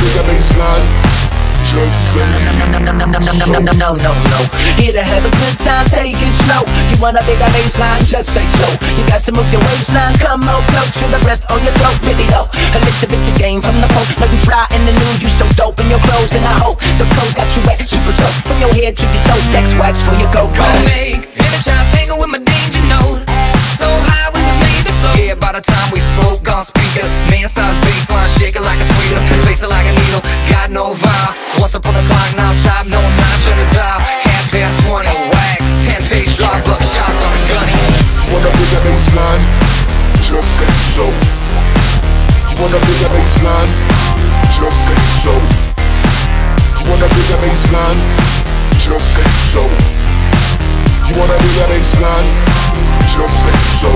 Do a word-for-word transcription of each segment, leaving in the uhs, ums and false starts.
bigger baseline. Just say no, no, no, no, no, no, no, no. Here to have a good time, take it slow. You want a bigger baseline, just say so. You got to move your waistline, come on close. Feel the breath on your throat, really low. A little bit the game from the pole. Nothing fly in the news, you so dope in your clothes. And I hope the clothes got you wet, super soaked. From your head to your toes, sex wax for your go-go. Make every child tangle with my danger note. So high we was made to float. Yeah, by the time we spoke on speaker, man-sized baseline, shaking like a tweeter, placing like a needle, got no vibe. Once upon the clock, non-stop, no nine, turn the dial. Half past twenty, wax, ten pace drop, buck shots on the gunny. you want a bigger baseline? Just say so. You want a bigger baseline? Just say so. You want a bigger baseline? Just say so. You want a bigger baseline? Just say so.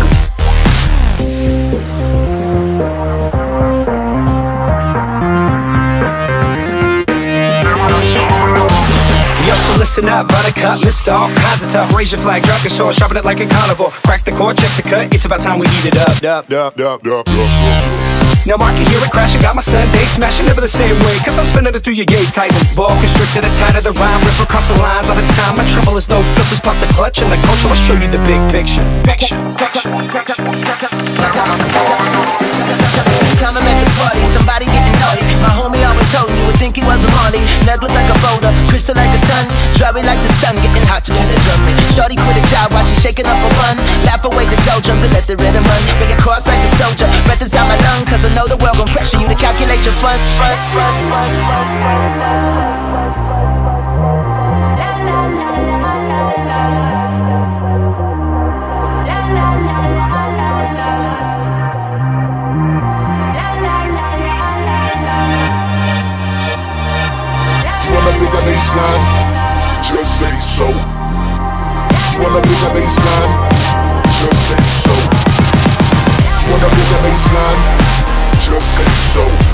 Listen up, buttercup, list all kinds of tough. Raise your flag, drop your sword, sharpen it like a carnivore. Crack the core, check the cut, it's about time we eat it up. Dup, dup, dup, dup, dup, dup. Now I can hear it crashing, got my Sunday smashing, never the same way. Cause I'm spinning it through your gauge, tight as ball, constricted, the tight of the rhyme, rip across the lines all the time. My trouble is no filters, pop the clutch and the culture will show you the big picture. Picture, picture, picture, picture. Time I'm at the party, somebody getting naughty. My homie always told me, you would think he was a Marley. Neck look like a boulder, crystal like a ton. Driving like the sun, getting hot to the drumming. Shorty quit a job while she shaking up a bun. Laugh away the doldrums and let the rhythm run. Bring it cross like a soldier, breath is out my lung. Cause I know the world gon' pressure you to calculate your fun. Fun, fun, fun, fun, fun. Bigger baseline, just say so. You want a bigger baseline, just say so. You want a bigger baseline, just say so.